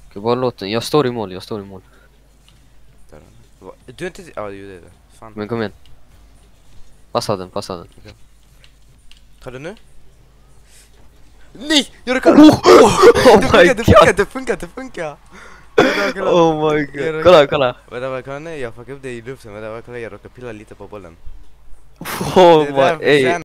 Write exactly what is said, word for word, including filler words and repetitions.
Okej, bara låt den. Jag står i mål, jag står i mål. Där. Du är inte... Ja, det är det. Fan. Men kom igen. Passa den, passa den. Okay. Tar du nu? Nej! Jag råkar... Oh, oh, det oh funkar, my det god! funkar, det funkar, det funkar! Oh my god! Kolla, kolla! Vänta, vad kan jag? Jag fuckade upp det i luften. Vänta, kolla, jag råkar pilla lite på bollen. Oh my... Ey!